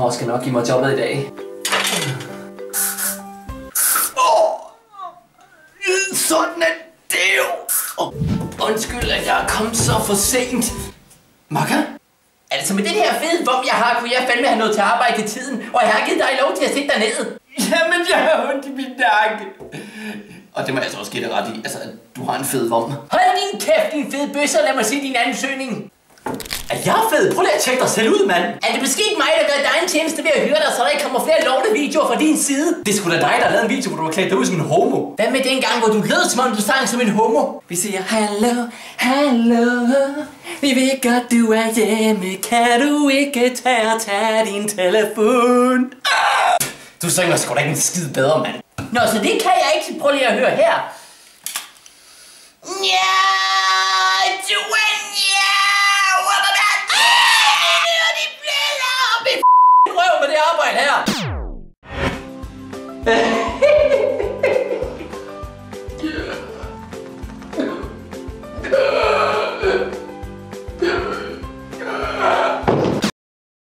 Hår skal nok give mig jobbet i dag. Sådan er det jo. Undskyld, at jeg er kommet så for sent. Makka? Altså med den her fede vom, jeg har, kunne jeg fandme have noget til arbejde til tiden. Og jeg har givet dig lov til at sætte dig ned. Jamen, jeg har ondt i min nakke. Og det må jeg altså også give dig ret i. Altså, du har en fed vom. Hold din kæft, din fede bøsse, og lad mig se din ansøgning. Er jeg fed? Prøv lige at tjekke dig selv ud, mand. Er det måske mig, der gør dig en tjeneste ved at høre dig, så der ikke kommer flere lovlige videoer fra din side? Det er sgu da dig, der har lavet en video, hvor du har klædt dig ud som en homo. Hvad med den gang, hvor du lød som om du sang som en homo? Vi siger, hallo, hallo. Vi ved godt, du er hjemme. Kan du ikke tage din telefon? Du synger sgu da ikke en skid bedre, mand. Nå, så det kan jeg ikke. Prøv lige at høre her. Ja, du